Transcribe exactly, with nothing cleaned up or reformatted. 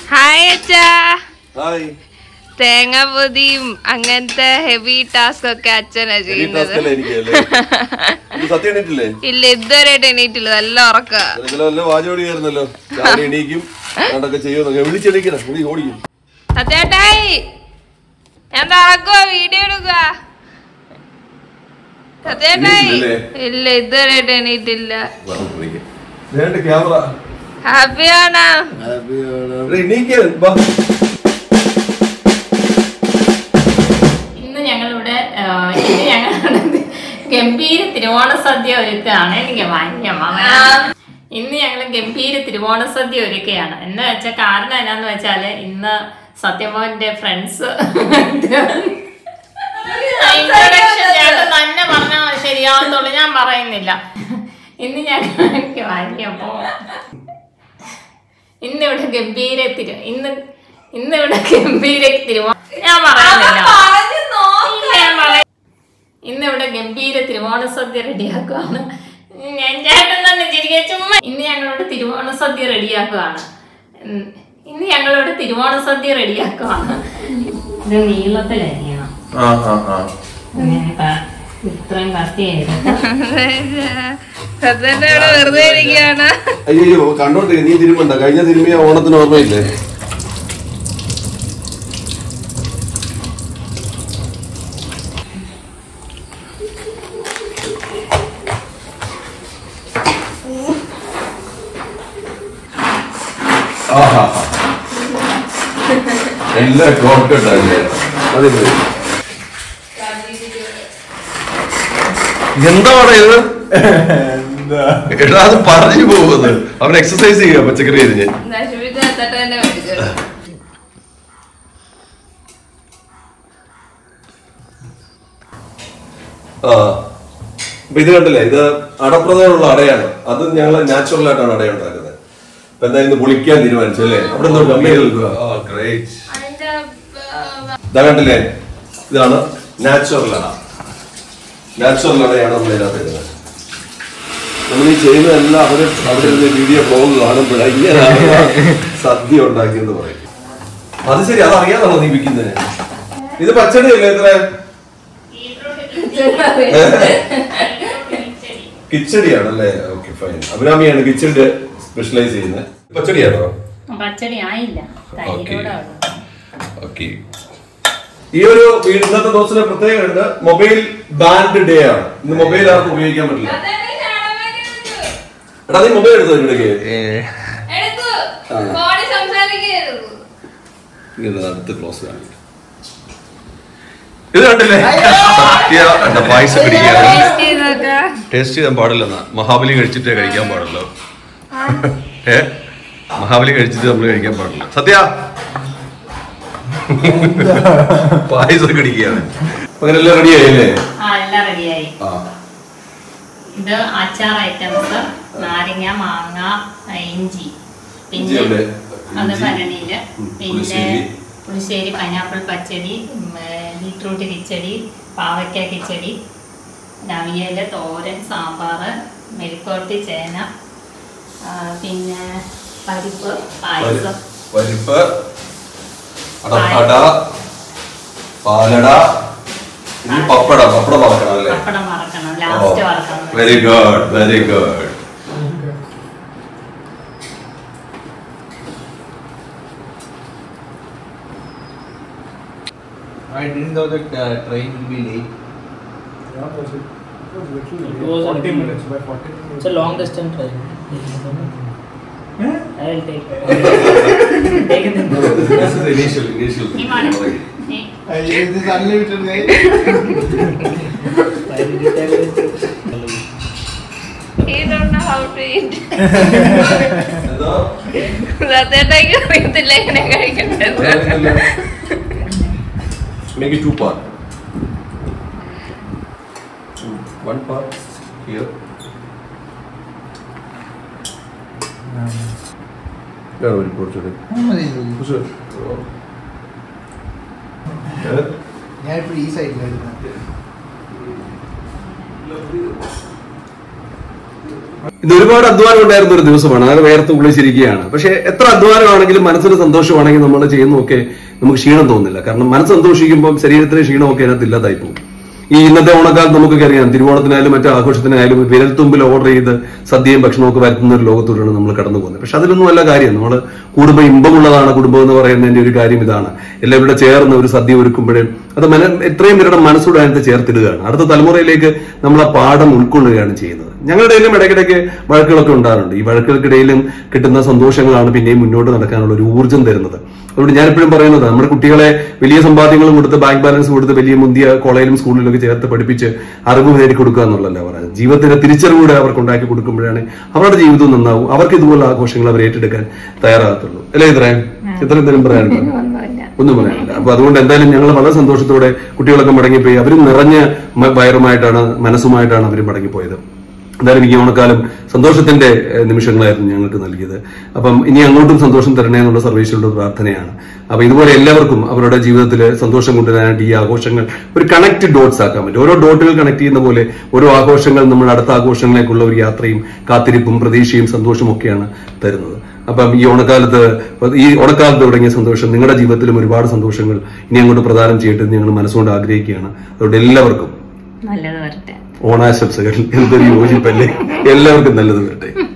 Hi അച്ഛാ. Hi. തേങ്ങ പൊതിയും അങ്ങനത്തെ ഹെവി ടാസ്ക് ഒക്കെ അച്ഛനാ ചെയ്യുന്നത്. ഇല്ല, ഇതുവരെയായിട്ട് എണീറ്റില്ല. നല്ല ഉറക്ക. സത്യേട്ടായി ഞാൻ നടക്കുക, വീഡിയോ എടുക്കുക. സത്യേട്ടായി ഇല്ല, ഇതുവരെയായിട്ട് എണീറ്റില്ല. ഹാപ്പിയാണോ? ഇന്ന് ഞങ്ങളിവിടെ ഇന്ന് ഞങ്ങളുടെ ഗംഭീര തിരുവോണ സദ്യ ഒരുക്കുകയാണ്. എനിക്ക് വാങ്ങിയമ്മ ഇന്ന് ഞങ്ങൾ ഗംഭീര തിരുവോണ സദ്യ ഒരുക്കുകയാണ്. എന്ന് വെച്ചാൽ കാരണം എന്നാന്ന് വെച്ചാല് ഇന്ന് സത്യമോന്റെ ഫ്രണ്ട്സ് തന്നെ പറഞ്ഞാൽ ശരിയാവുന്നുള്ളൂ, ഞാൻ പറയുന്നില്ല. ഇന്ന് ഞാൻ എനിക്ക് വാങ്ങിയപ്പോ ഇന്നിവിടെ ഗംഭീര തിരു ഇന്ന് ഇന്നിവിടെ ഗംഭീര തിരുവോണ ഞാൻ പറയുന്നില്ല ഇന്നിവിടെ ഗംഭീര തിരുവോണ സദ്യ റെഡിയാക്കുകയാണ്. ഞാൻ ചേട്ടൻ തന്നെ ചിരിക്കുക ചുമ്മാ. ഇന്ന് ഞങ്ങളോട് തിരുവോണ സദ്യ റെഡിയാക്കുകയാണ്. ഇന്ന് ഞങ്ങളോട് തിരുവോണ സദ്യ റെഡിയാക്കുകയാണ്. ഇത് നീളത്തിലരിയണം, ഇത്രയും കത്തി വെറുതെ ഇരിക്കുകയാണ്. അയ്യോ കണ്ടോട്ടെ, നീ തിരുമണ്ട. കഴിഞ്ഞ തിരുമിയ ഓണത്തിന് ഓർമ്മയില്ലേ? എല്ലാം ഷോർട്ട്കട്ടല്ലേ? അതെ. എന്താ പറയുന്നത്? എടാ അത് പറഞ്ഞു പോകുന്നത്. അവൻ എക്സസൈസ് ചെയ്യുക പച്ചക്കറി അരിഞ്ഞ്. ആ അപ്പൊ ഇത് കണ്ടില്ലേ, ഇത് അടപ്രഥമുള്ള അടയാണ്. അത് ഞങ്ങൾ നാച്ചുറൽ ആയിട്ടാണ് അട ഉണ്ടാക്കുന്നത്. അപ്പൊ എന്താ ഇന്ന് പൊളിക്കാൻ തീരുമാനിച്ചു അല്ലേ? അവിടെ എന്തോ ഗമ്മി കേൾക്കുക. ഇതാ കണ്ടില്ലേ, ഇതാണ് നാച്ചുറൽ അട. നാച്ചുറൽ അടയാണ് നമ്മൾ ഇതിനകത്ത് ഇടുന്നത്. നമ്മൾ ഈ ചെയ്യുന്നതെല്ലാം അവര് അവിടെ ഇരുന്ന് വീഡിയോ ബ്ലോഗ് കാണുമ്പോഴാണ് ഇങ്ങനെയാണ് സദ്യ ഉണ്ടാക്കിയെന്ന് പറയും. അത് ശരി, അത് അറിയാതാണോ നീ വിൽക്കുന്നതിന്? ഇത് പച്ചടിയല്ലേ? ഇത്ര കിച്ചടിയാണല്ലേ? Okay fine. അഭിരാമിയാണ് കിച്ചടി സ്പെഷ്യലൈസ് ചെയ്യുന്നത്. പച്ചടിയാണോ? പച്ചടി ആയില്ല. ഓക്കെ. ഈ ഒരു ഇന്നത്തെ ദിവസത്തിന്റെ പ്രത്യേകത ഉണ്ട്. മൊബൈൽ ബാൻഡ് ഡേ ആണ്. ഇന്ന് മൊബൈൽ ആർക്കും ഉപയോഗിക്കാൻ പറ്റില്ല. എടാ നീ മൊബൈൽ എടുത്തോ ഇവിടേക്ക്? അടുത്ത് ക്ലോസ് കാണിക്കും. ഇത് കണ്ടില്ലേ, സത്യ എന്റെ പായസം പിടിക്കാറ്. ടേസ്റ്റ് ചെയ്യാൻ പാടില്ലെന്നാ. മഹാബലി കഴിച്ചിട്ടേ കഴിക്കാൻ പാടുള്ളൂ. ഏ മഹാബലി കഴിച്ചിട്ട് നമ്മൾ കഴിക്കാൻ പാടില്ല. സത്യ പായസം കടിക്കുകയാണ്. അങ്ങനെ എല്ലാം റെഡിയായില്ലേ? എല്ലാം റെഡിയായി. ഇത് അച്ചാർ ഐറ്റംസ്, നാരങ്ങ, മാങ്ങ, ഇഞ്ചി, പിന്നെ അത് ഭരണിയില്, പിന്നെ പുളിശ്ശേരി, പൈനാപ്പിൾ പച്ചടി, ബീട്രൂട്ട് കിച്ചടി, പാവയ്ക്ക കിച്ചടി, അവിയല്, തോരൻ, സാമ്പാർ, മെഴുക്കുവരട്ടി, ചേന, പിന്നെ പരിപ്പ്, പായസം, പരിപ്പ്, പാലട, പപ്പടം. പപ്പടം വറക്കണം അല്ലേ? പപ്പടം വറക്കണം, ലാസ്റ്റ് വറക്കണം. Very good, very good. I didn't know that uh, train will be late. Yeah, was it? It was forty minutes. By forty minutes. It's a long distance train. Yeah? I will take. Take it. This is initial, initial. I use this unlimited way. He don't know how to eat. സത്യേട്ടായിക്ക് അറിയത്തില്ല എങ്ങനെ കഴിക്കണ്ടത്. Make it two part. One part here. Yeah, very good. Sure. ഞാൻ ഇപ്പോൾ ഈ സൈഡിലായിരുന്നു. ഇത് ഒരുപാട് അധ്വാനം ഉണ്ടായിരുന്ന ഒരു ദിവസമാണ്. അത് വേർത്ത് ഉള്ളിച്ചിരിക്കുകയാണ്. പക്ഷെ എത്ര അധ്വാനമാണെങ്കിലും മനസ്സിന് സന്തോഷമാണെങ്കിൽ നമ്മൾ ചെയ്യുന്നതൊക്കെ നമുക്ക് ക്ഷീണം തോന്നില്ല. കാരണം മനസ്സ് സന്തോഷിക്കുമ്പോൾ ശരീരത്തിലെ ക്ഷീണമൊക്കെ അതിനകത്ത് ഇല്ലാതായി പോകും. ഈ ഇന്നത്തെ ഓണക്കാലത്ത് നമുക്കൊക്കെ അറിയാം, തിരുവോണത്തിനായാലും മറ്റു ആഘോഷത്തിനായാലും വിരൽത്തുമ്പിൽ ഓർഡർ ചെയ്ത് സദ്യയും ഭക്ഷണമൊക്കെ വരുത്തുന്ന ഒരു ലോകത്തോടാണ് നമ്മൾ കടന്നു പോകുന്നത്. പക്ഷെ അതിലൊന്നും അല്ല കാര്യം. നമ്മൾ കുടുംബം ഇമ്പമുള്ളതാണ് കുടുംബം എന്ന് പറയുന്നതിന്റെ ഒരു കാര്യം ഇതാണ്. എല്ലാവരുടെ ചേർന്ന് ഒരു സദ്യ ഒരുക്കുമ്പോഴേ അത് മന എത്രയും പേരുടെ മനസ്സോട് അതിനകത്ത് ചേർത്തിടുകയാണ്. അടുത്ത തലമുറയിലേക്ക് നമ്മൾ ആ പാഠം ഉൾക്കൊള്ളുകയാണ് ചെയ്യുന്നത്. ഞങ്ങളുടെ ഇടയിലും ഇടയ്ക്കിടയ്ക്ക് വഴക്കുകളൊക്കെ ഉണ്ടാകാറുണ്ട്. ഈ വഴക്കുകൾക്കിടയിലും കിട്ടുന്ന സന്തോഷങ്ങളാണ് പിന്നെയും മുന്നോട്ട് നടക്കാനുള്ള ഒരു ഊർജ്ജം തരുന്നത്. അതുകൊണ്ട് ഞാനെപ്പോഴും പറയുന്നത്, നമ്മുടെ കുട്ടികളെ വലിയ സമ്പാദ്യങ്ങളും കൊടുത്ത് ബാങ്ക് ബാലൻസ് കൊടുത്ത് വലിയ മുന്തിയ കോളേജിലും സ്കൂളിലൊക്കെ ചേർത്ത് പഠിപ്പിച്ച് അറിവ് നേടിക്കൊടുക്കുക എന്നുള്ളതല്ല പറയുന്നത്. ജീവിതത്തിന്റെ തിരിച്ചറിവൂടെ അവർക്ക് ഉണ്ടാക്കി കൊടുക്കുമ്പോഴാണ് അവരുടെ ജീവിതം നന്നാവും. അവർക്ക് ഇതുപോലെ ആഘോഷങ്ങൾ അവർ ഏറ്റെടുക്കാൻ തയ്യാറാകത്തുള്ളൂ. അല്ലേ ഇത്രയും ഇത്ര എന്തെങ്കിലും പറയാനുണ്ടോ? ഒന്നും പറയാനില്ല. അപ്പൊ അതുകൊണ്ട് എന്തായാലും ഞങ്ങൾ വളരെ സന്തോഷത്തോടെ കുട്ടികളൊക്കെ മടങ്ങിപ്പോയി. അവരും നിറഞ്ഞ വയറുമായിട്ടാണ് മനസ്സുമായിട്ടാണ് അവർ മടങ്ങിപ്പോയത്. എന്തായാലും ഈ ഓണക്കാലം സന്തോഷത്തിന്റെ നിമിഷങ്ങളായിരുന്നു ഞങ്ങൾക്ക് നൽകിയത്. അപ്പം ഇനി അങ്ങോട്ടും സന്തോഷം തരണേ എന്നുള്ള സർവേശ്വരുടെ പ്രാർത്ഥനയാണ്. അപ്പൊ ഇതുപോലെ എല്ലാവർക്കും അവരുടെ ജീവിതത്തിൽ സന്തോഷം കൊണ്ടുവരാനായിട്ട് ഈ ആഘോഷങ്ങൾ ഒരു കണക്ട് ഡോട്ട്സ് ആക്കാൻ പറ്റും. ഓരോ ഡോട്ടുകൾ കണക്ട് ചെയ്യുന്ന പോലെ ഓരോ ആഘോഷങ്ങൾ നമ്മൾ അടുത്ത ആഘോഷങ്ങളിലേക്കുള്ള ഒരു യാത്രയും കാത്തിരിപ്പും പ്രതീക്ഷയും സന്തോഷവും ഒക്കെയാണ് തരുന്നത്. അപ്പം ഈ ഓണക്കാലത്ത് ഈ ഓണക്കാലത്ത് തുടങ്ങിയ സന്തോഷം നിങ്ങളുടെ ജീവിതത്തിലും ഒരുപാട് സന്തോഷങ്ങൾ ഇനി അങ്ങോട്ട് പ്രദാനം ചെയ്യട്ടെ എന്ന് ഞങ്ങൾ മനസ്സുകൊണ്ട് ആഗ്രഹിക്കുകയാണ്. അതുകൊണ്ട് എല്ലാവർക്കും നല്ലത് വരട്ടെ. ഓണാശംസകൾ. എന്തൊരു യോജിപ്പല്ലേ. എല്ലാവർക്കും നല്ലത് വരട്ടെ.